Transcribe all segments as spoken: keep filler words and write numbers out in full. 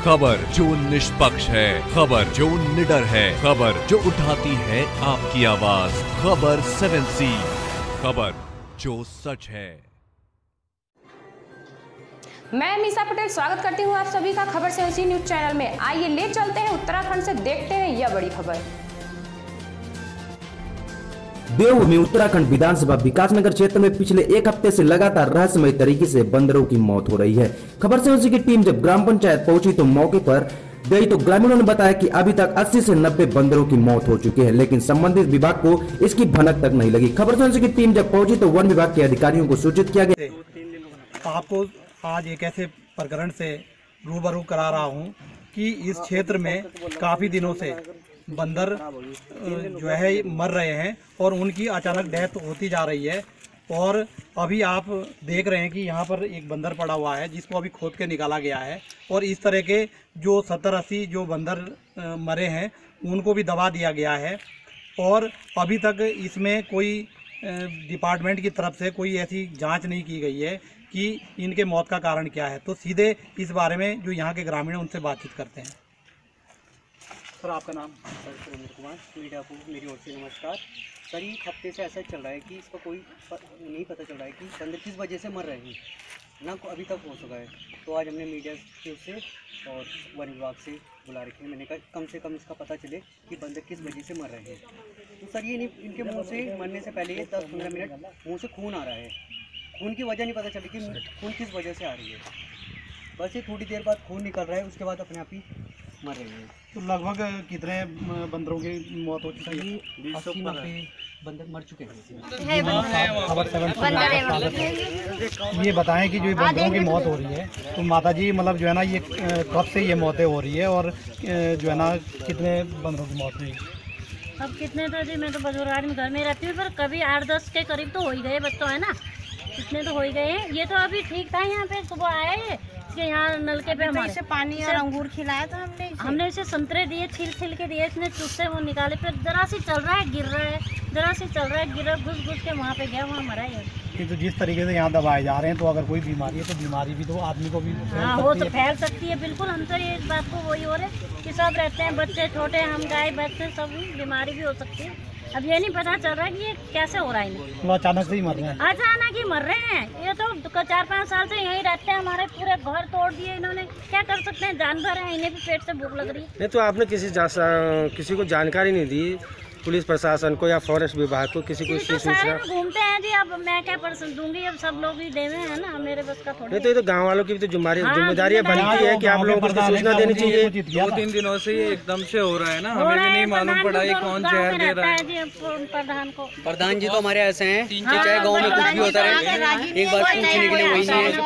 खबर जो निष्पक्ष है, खबर जो निडर है, खबर जो उठाती है आपकी आवाज। खबर सेवन सी, खबर जो सच है। मैं मीसा पटेल स्वागत करती हूँ आप सभी का खबर सेवन सी न्यूज चैनल में। आइए ले चलते हैं उत्तराखंड से, देखते हैं यह बड़ी खबर। बेऊ में उत्तराखंड विधानसभा विकासनगर क्षेत्र में पिछले एक हफ्ते से लगातार रहस्यमय तरीके से बंदरों की मौत हो रही है। खबर से उसी की टीम जब ग्राम पंचायत पहुंची तो मौके पर गई तो ग्रामीणों ने बताया कि अभी तक अस्सी से नब्बे बंदरों की मौत हो चुकी है, लेकिन संबंधित विभाग को इसकी भनक तक नहीं लगी। खबर से उसी की टीम जब पहुंची तो वन विभाग के अधिकारियों को सूचित किया गया। आपको आज एक ऐसे प्रकरण से रूबरू करा रहा हूं कि इस क्षेत्र में काफ़ी दिनों से बंदर जो है मर रहे हैं और उनकी अचानक डेथ होती जा रही है। और अभी आप देख रहे हैं कि यहाँ पर एक बंदर पड़ा हुआ है जिसको अभी खोद के निकाला गया है। और इस तरह के जो सत्तर अस्सी जो बंदर मरे हैं उनको भी दबा दिया गया है। और अभी तक इसमें कोई डिपार्टमेंट की तरफ से कोई ऐसी जांच नहीं की गई है कि इनके मौत का कारण क्या है। तो सीधे इस बारे में जो यहाँ के ग्रामीण हैं उनसे बातचीत करते हैं। सर, आपका नाम? सर, सुरेंद्र कुमार, मीडिया को मेरी ओर से नमस्कार। सर, एक हफ्ते से ऐसा चल रहा है कि इसका कोई नहीं पता चल रहा है कि बंदर किस वजह से मर रहे हैं, ना अभी तक हो सका है। तो आज हमने मीडिया के से और वन विभाग से बुला रखे हैं। मैंने कहा कम से कम इसका पता चले कि बंदर किस वजह से मर रहे हैं। तो सर, ये नहीं, इनके मुँह से मरने से पहले ये दस पंद्रह मिनट मुँह से खून आ रहा है। खून की वजह नहीं पता चली कि खून किस वजह से आ रही है। बस ये थोड़ी देर बाद खून निकल रहा है, उसके बाद अपने आप ही मर रहे हैं। तो लगभग कितने बंदरों की मौत हो चुकी है? अस्सी नब्बे बंदर मर चुके हैं। ये बताएं कि जो ये बंदरों की मौत हो रही है तो माता जी मतलब जो है ना ये कब से ये मौतें हो रही है और जो है ना कितने बंदरों की मौत हुई? अब कितने तो जी, मैं तो बुजुर्ग आदमी घर में रहती हूँ, पर कभी आठ दस के करीब तो हो ही गए बच्चों, है ना, इतने तो हो ही गए हैं। ये तो अभी ठीक था, यहाँ पे सुबह आए हैं कि यहाँ नलके पे हमारे इसे पानी और अंगूर खिलाया था हमने इसे। हमने इसे संतरे दिए, छील छील के दिए, इसने चुस्से वो निकाले, फिर जरा सी चल रहा है गिर रहा है, जरा सी चल रहा है गिर रहा है, घुस घुस के वहाँ पे गया, वहाँ मरा है। कि तो जिस तरीके से यहाँ दबाए जा रहे हैं तो अगर कोई बीमारी है तो बीमारी भी तो आदमी को भी हाँ वो तो फैल सकती है। बिल्कुल, हम तो ये इस बात को वही हो रहे कि सब रहते हैं बच्चे छोटे, हम गाय बच्चे सब, बीमारी भी हो सकती है। अब ये नहीं पता चल रहा है कि ये कैसे हो रहा है इन्हें। तो अचानक से ही मर रहे हैं? अचानक ही मर रहे हैं। ये तो चार पाँच साल से यहीं रहते हैं, हमारे पूरे घर तोड़ दिए इन्होंने। क्या कर सकते हैं, जानवर हैं, इन्हें भी पेट से भूख लग रही है। नहीं तो आपने किसी किसी को जानकारी नहीं दी, पुलिस प्रशासन को या फॉरेस्ट विभाग को, किसी को तो सारे घूमते हैं जी। अब मैं क्या पर्सन दूंगी, अब सब लोग ही देवे हैं ना, मेरे बस का थोड़ी। नहीं तो ये तो गांव वालों की भी तो जिम्मेदारी जिम्मेदारी बनती है कि आप लोगों को सूचना देनी चाहिए। दो तीन दिनों से ये एकदम से हो रहा है ना, हमें भी नहीं मालूम पड़ा ये कौन जहर दे रहा है। प्रधान को प्रधान जी तो हमारे ऐसे हैं कि चाहे गाँव में कुछ भी होता रहे, एक बार पूछने के लिए वही नहीं है।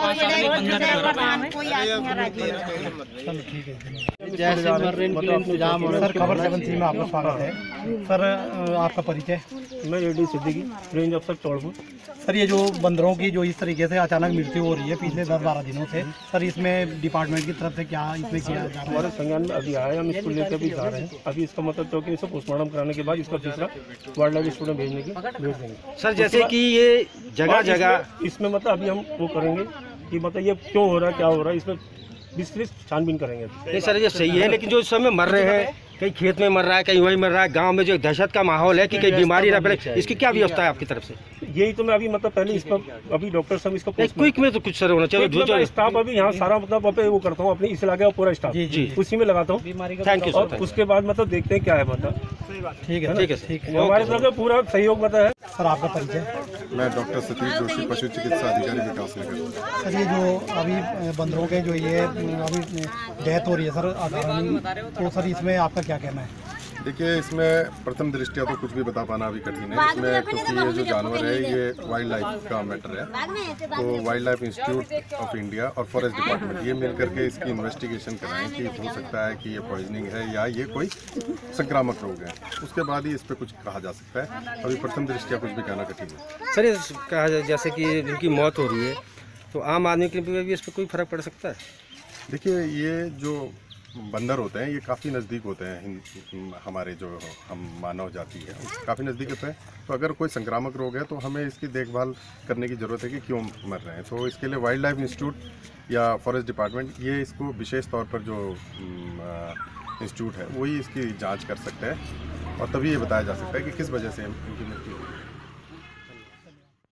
सर, खबर सेवन सी में आपका स्वागत है। सर, आपका परिचय? मैं एडी सिद्दीकी, रेंज अफसर चौड़पुर। सर, ये जो बंदरों की जो इस तरीके से अचानक मृत्यु हो रही है पिछले दस बारह दिनों से, सर इसमें डिपार्टमेंट की तरफ से क्या इसमें किया जा रहा है? हमारे संज्ञान में अभी आया है, हम इसको लेकर भी जा रहे हैं। अभी इसका मतलब तो कि इसको पोस्टमार्टम कराने के बाद इसका तीसरा वाइल्ड लाइफ स्टूडेंट भेजने की भेज देंगे। सर, जैसे कि ये जगह जगह इसमें मतलब अभी हम वो करेंगे कि मतलब ये क्यों हो रहा है, क्या हो रहा है, इसमें विस्तृत छानबीन करेंगे। नहीं सर, ये सही है, लेकिन जो इस समय मर रहे हैं, कहीं खेत में मर रहा है, कहीं वहीं मर रहा है, गांव में जो दहशत का माहौल है कि कहीं बीमारी ना फैले, इसकी क्या व्यवस्था है आपकी तरफ से? यही तो मैं अभी मतलब पहले इसका अभी डॉक्टर साहब इसका क्विक में तो कुछ सर होना चाहिए। जो स्टाफ अभी यहाँ सारा मतलब अब वो करता हूँ, अपने इस इलाके का पूरा स्टाफ जी उसी में लगाता हूँ। Thank you sir. उसके बाद मतलब देखते हैं क्या है मतलब। ठीक है ठीक है ठीक है, हमारे तरफ से पूरा सहयोग बताया। सर, आपका परिचय? मैं डॉक्टर सतीश जोशी, पशु चिकित्सा अधिकारी, विकास नगर। सर, ये जो अभी बंदरों के जो ये अभी डेथ हो रही है सर अकारण, तो सर इसमें आपका क्या कहना है? देखिए, इसमें प्रथम दृष्टिया तो कुछ भी बता पाना अभी कठिन है इसमें, क्योंकि ये जो जानवर है ये वाइल्ड लाइफ का मैटर है। तो wildlife institute of India और फॉरेस्ट डिपार्टमेंट ये मिल करके इसकी इन्वेस्टिगेशन कराएं कि हो सकता है कि ये पॉइजनिंग है या ये कोई संक्रामक रोग है। उसके बाद ही इस पर कुछ कहा जा सकता है। अभी प्रथम दृष्टिया कुछ भी कहना कठिन है। सर, ये कहा जाए जैसे कि इनकी मौत हो रही है तो आम आदमी के लिए भी इस पर कोई फर्क पड़ सकता है? देखिए, ये जो बंदर होते हैं ये काफ़ी नज़दीक होते हैं हिं- हमारे जो हम मानव जाति है काफ़ी नज़दीक होते हैं। तो अगर कोई संक्रामक रोग है तो हमें इसकी देखभाल करने की ज़रूरत है कि क्यों मर रहे हैं। तो इसके लिए वाइल्ड लाइफ इंस्टीट्यूट या फॉरेस्ट डिपार्टमेंट ये इसको विशेष तौर पर जो इंस्टीट्यूट है वही इसकी जाँच कर सकता है और तभी ये बताया जा सकता है कि किस वजह से इनकी मृत्यु हुई।